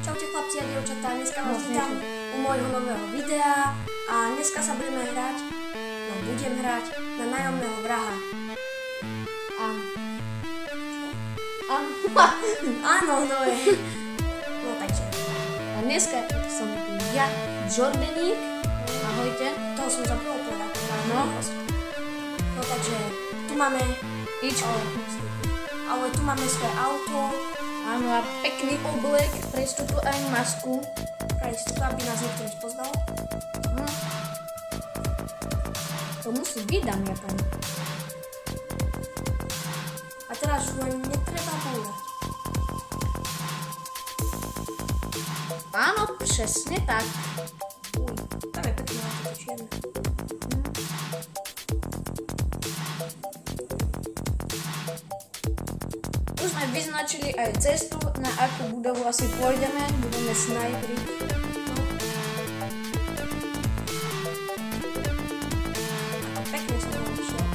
Čaute chlapci a dievčatá, dneska vás vítam u môjho nového videa a dneska sa budeme hrať, budem hrať na nájomného vraha. Áno, to je. No takže. A dneska som ja, Jordaník. Ahojte. Toho som zabudol povedať. No takže, tu máme Ičko. Ale tu máme svoje auto. Áno, a pekný oblek, pre istotu aj masku. Pre istotu, aby nás niekto nespoznal. To musí byť, dámy a páni. A teraz už len netreba búrať. Áno, presne tak. Tam je pekné auto, čierne. Už sme vyznačili aj cestu, na akú budovu asi pôjdeme. Budeme snajpri. Pekne som ho išiel.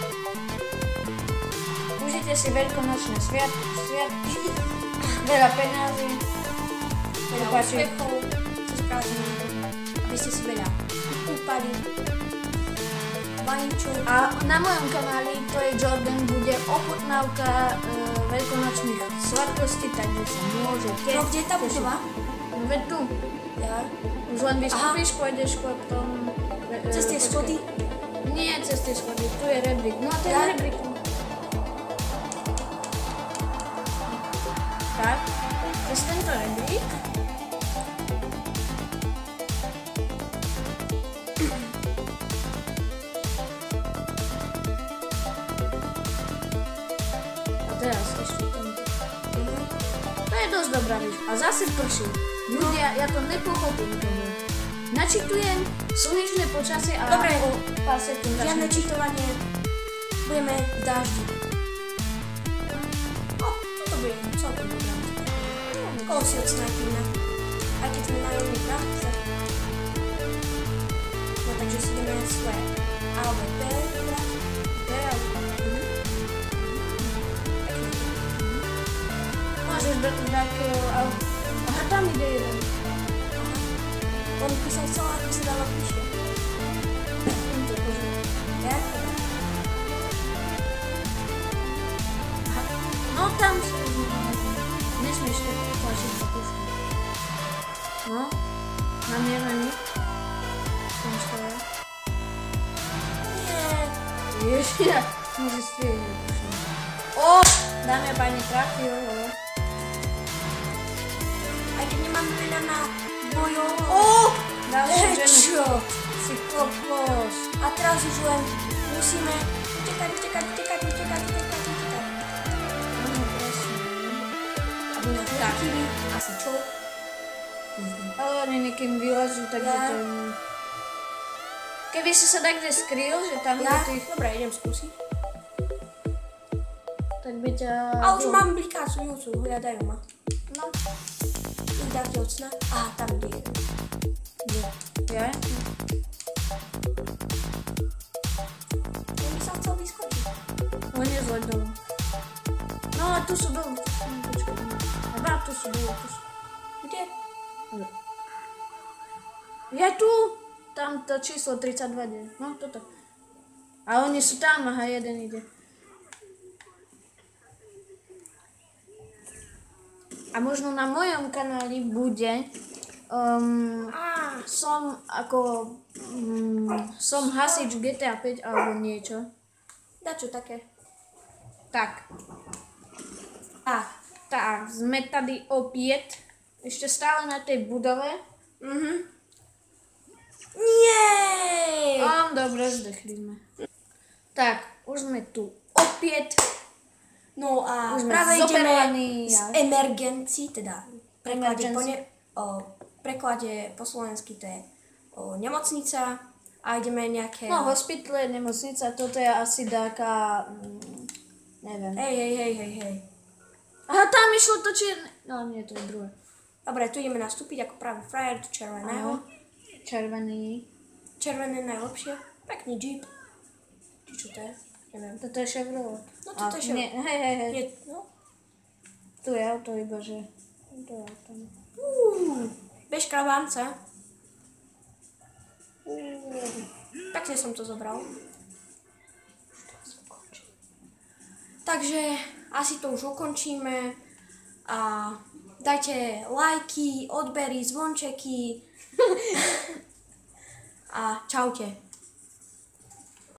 Užite si veľkonočné sviatky. Veľa peňazí. Veľa úspechov cez prázdniny, aby ste si veľa kúpali, vajíčov. A na mojom kanáli, to je Jordan, bude ochutnávka veľkonočných sladkostí, takže sa môžete... No kde je tá budova? No veď tu. Ja. Už len vystúpiš, pôjdeš potom... Cez tie schody? Nie, cez tie schody, tu je rebrík. No a to je rebrík. Tak, cez tento rebrík. A teraz ešte tento. To je dosť dobrá vec. A zase prší. Ľudia, ja to nepochopím tomu. Načitujem slnečné počasie a Dobre, o pár sekúnd žiadne čitovanie. Budeme v dáždi. Toto bude celkom dobré. Koho si odsnajpíme. Aj keď sme nájomný vrah, tak... No takže si ideme svoje AVP vybrať. Môžeš brať auto. Aha, tam ide jeden. On by som chcela, ako sa dalo píše. Ja? No tam si nesmieš to tlačiť za pušku. No, namierený. Tam stoja. Nie. Ježiš, môže strieľať. O, dáme pani trafil. Aj keď nemám veľa na bojov. Ďalšiu ženu. Čo? Si kokos. A teraz už len musíme utekať. Áno, presne. Aby nás nechytili. Asi čo? Ale oni niekým vylezú, takže to je... Keby si sa takde skryl, že tam do tých... Dobre, idem skúsiť. Tak by ťa... A už mám blikásujúcu, hľadajú ma. No. Ich dáte od sna. Aha, tam ide jeden. Ja? Ja by som chcel vyskočiť. On je zle dolu. No a tu sú dolu. Počkaj. Aha, tu sú dolu. Kde? Je tu! Tam to číslo 32 je. No, toto. A oni sú tam, aha, jeden ide. A možno na mojom kanáli bude som hasič GTA 5 alebo niečo. Dačo také. Tak. Tak, sme tady opäť. Ešte stále na tej budove. Nie! Dobre, zdechli sme. Tak, už sme tu opäť. No a Už sme práve ideme zoperovaní, z emergencii, teda preklade po slovensky to je nemocnica a ideme nejaké... No, hospital, nemocnica, toto je asi taká... neviem. Hej. Aha, tam išlo to čierne... No, nie, to je druhé. Dobre, tu ideme nastúpiť ako pravý frajer do červeného. Červený. Červené najlepšie. Pekný jeep. Čo to je? Neviem. Toto je Chevrolet. No toto je Chevrolet. Hej. Nie, no. Tu je auto iba, že... To je auto. Bež kravánce. Pekne som to zobral. Takže asi to už ukončíme a dajte lajky, odbery, zvončeky a čaute.